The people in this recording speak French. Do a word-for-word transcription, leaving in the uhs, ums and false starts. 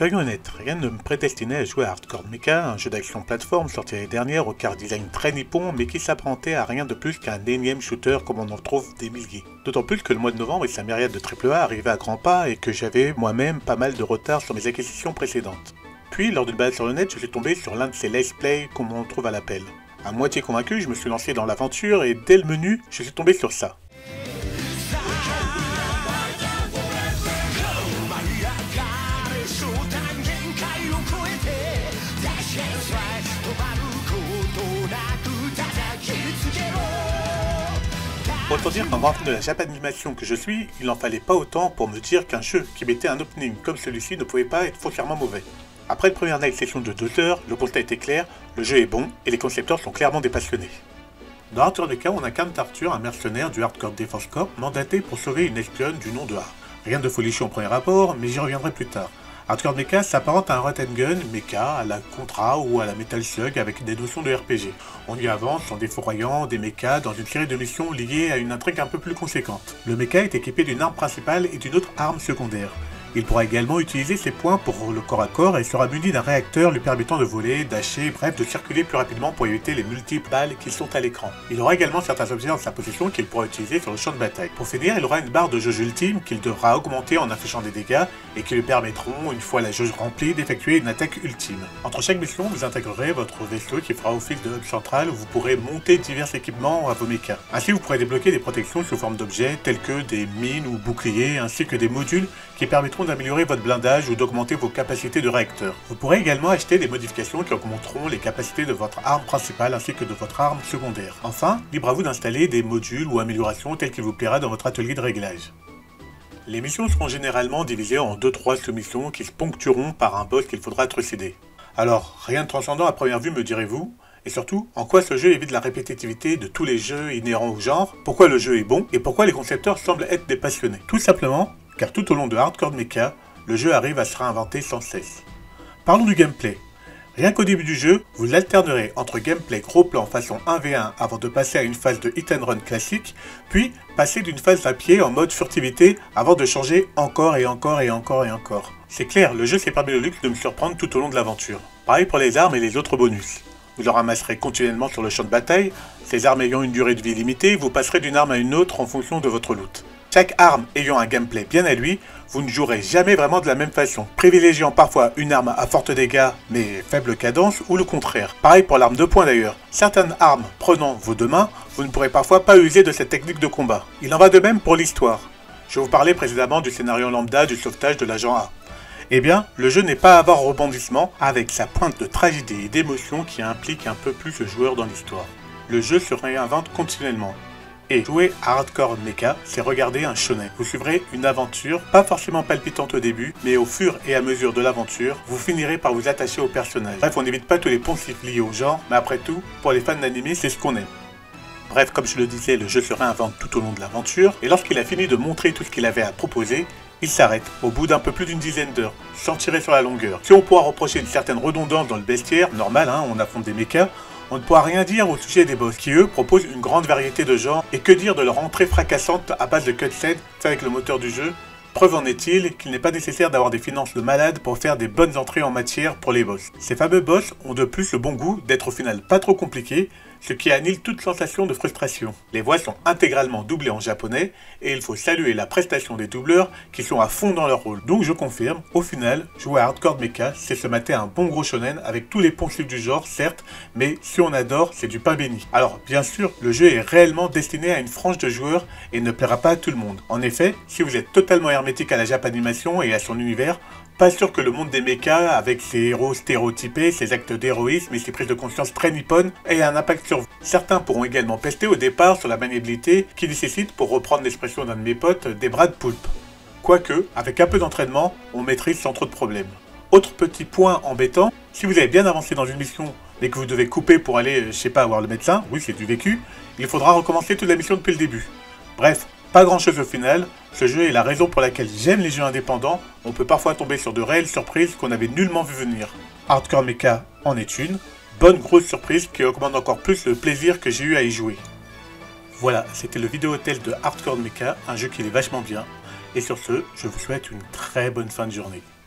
Soyons honnêtes, rien ne me prédestinait à jouer à Hardcore Mecha, un jeu d'action plateforme sorti l'année dernière au car design très nippon mais qui s'apparentait à rien de plus qu'un énième shooter comme on en trouve des milliers. D'autant plus que le mois de novembre et sa myriade de triple A arrivaient à grands pas et que j'avais moi-même pas mal de retard sur mes acquisitions précédentes. Puis lors d'une balade sur le net, je suis tombé sur l'un de ces let's play comme on trouve à l'appel. À moitié convaincu, je me suis lancé dans l'aventure et dès le menu, je suis tombé sur ça. Autant dire qu'en grand fan de la Japanimation que je suis, il n'en fallait pas autant pour me dire qu'un jeu qui mettait un opening comme celui-ci ne pouvait pas être foncièrement mauvais. Après une première night session de deux heures, le constat était clair, le jeu est bon et les concepteurs sont clairement des passionnés. Dans Hardcore Mecha, on incarne Arthur, un mercenaire du Hardcore Defense Corps, mandaté pour sauver une espionne du nom de A. Rien de folichon au premier rapport, mais j'y reviendrai plus tard. Hardcore Mecha s'apparente à un run and gun mecha à la Contra ou à la Metal Slug avec des notions de R P G. On y avance en défouraillant des mechas dans une série de missions liées à une intrigue un peu plus conséquente. Le mecha est équipé d'une arme principale et d'une autre arme secondaire. Il pourra également utiliser ses points pour le corps à corps et sera muni d'un réacteur lui permettant de voler, dasher, bref de circuler plus rapidement pour éviter les multiples balles qui sont à l'écran. Il aura également certains objets en sa possession qu'il pourra utiliser sur le champ de bataille. Pour finir, il aura une barre de jauge ultime qu'il devra augmenter en affichant des dégâts et qui lui permettront, une fois la jauge remplie, d'effectuer une attaque ultime. Entre chaque mission, vous intégrerez votre vaisseau qui fera office de hub central où vous pourrez monter divers équipements à vos mechas. Ainsi, vous pourrez débloquer des protections sous forme d'objets tels que des mines ou boucliers ainsi que des modules qui permettront d'améliorer votre blindage ou d'augmenter vos capacités de réacteur. Vous pourrez également acheter des modifications qui augmenteront les capacités de votre arme principale ainsi que de votre arme secondaire. Enfin, libre à vous d'installer des modules ou améliorations tels qu'il vous plaira dans votre atelier de réglage. Les missions seront généralement divisées en deux trois sous-missions qui se ponctueront par un boss qu'il faudra trucider. Alors, rien de transcendant à première vue me direz-vous? Et surtout, en quoi ce jeu évite la répétitivité de tous les jeux inhérents au genre? Pourquoi le jeu est bon? Et pourquoi les concepteurs semblent être des passionnés? Tout simplement, car tout au long de Hardcore Mecha, le jeu arrive à se réinventer sans cesse. Parlons du gameplay. Rien qu'au début du jeu, vous alternerez entre gameplay gros plan façon un v un avant de passer à une phase de hit and run classique, puis passer d'une phase à pied en mode furtivité avant de changer encore et encore et encore et encore. C'est clair, le jeu s'est permis le luxe de me surprendre tout au long de l'aventure. Pareil pour les armes et les autres bonus. Vous en ramasserez continuellement sur le champ de bataille, ces armes ayant une durée de vie limitée, vous passerez d'une arme à une autre en fonction de votre loot. Chaque arme ayant un gameplay bien à lui, vous ne jouerez jamais vraiment de la même façon, privilégiant parfois une arme à forte dégâts mais faible cadence ou le contraire. Pareil pour l'arme de poing d'ailleurs. Certaines armes prenant vos deux mains, vous ne pourrez parfois pas user de cette technique de combat. Il en va de même pour l'histoire. Je vous parlais précédemment du scénario lambda du sauvetage de l'agent A. Eh bien, le jeu n'est pas à avoir rebondissement avec sa pointe de tragédie et d'émotion qui implique un peu plus le joueur dans l'histoire. Le jeu se réinvente continuellement. Et jouer à Hardcore Mecha, c'est regarder un shonen. Vous suivrez une aventure, pas forcément palpitante au début, mais au fur et à mesure de l'aventure, vous finirez par vous attacher au personnage. Bref, on n'évite pas tous les poncifs liés au genre, mais après tout, pour les fans d'anime, c'est ce qu'on aime. Bref, comme je le disais, le jeu se réinvente tout au long de l'aventure, et lorsqu'il a fini de montrer tout ce qu'il avait à proposer, il s'arrête, au bout d'un peu plus d'une dizaine d'heures, sans tirer sur la longueur. Si on pourra reprocher une certaine redondance dans le bestiaire, normal, hein, on affronte des mechas, on ne pourra rien dire au sujet des boss, qui eux proposent une grande variété de genres, et que dire de leur entrée fracassante à base de cutscenes fait avec le moteur du jeu. Preuve en est-il qu'il n'est pas nécessaire d'avoir des finances de malade pour faire des bonnes entrées en matière pour les boss. Ces fameux boss ont de plus le bon goût d'être au final pas trop compliqués, ce qui annule toute sensation de frustration. Les voix sont intégralement doublées en japonais, et il faut saluer la prestation des doubleurs qui sont à fond dans leur rôle. Donc je confirme, au final, jouer à Hardcore Mecha, c'est se mater un bon gros shonen avec tous les poncifs du genre, certes, mais si on adore, c'est du pain béni. Alors bien sûr, le jeu est réellement destiné à une frange de joueurs et ne plaira pas à tout le monde. En effet, si vous êtes totalement hermétique à la Japanimation et à son univers, pas sûr que le monde des mechas, avec ses héros stéréotypés, ses actes d'héroïsme et ses prises de conscience très nippones, ait un impact sur vous. Certains pourront également pester au départ sur la maniabilité qui nécessite, pour reprendre l'expression d'un de mes potes, des bras de poulpe. Quoique, avec un peu d'entraînement, on maîtrise sans trop de problèmes. Autre petit point embêtant, si vous avez bien avancé dans une mission mais que vous devez couper pour aller, je sais pas, voir le médecin, oui c'est du vécu, il faudra recommencer toute la mission depuis le début. Bref, pas grand chose au final, ce jeu est la raison pour laquelle j'aime les jeux indépendants, on peut parfois tomber sur de réelles surprises qu'on n'avait nullement vu venir. Hardcore Mecha en est une, bonne grosse surprise qui augmente encore plus le plaisir que j'ai eu à y jouer. Voilà, c'était le vidéo hôtel de Hardcore Mecha, un jeu qui est vachement bien, et sur ce, je vous souhaite une très bonne fin de journée.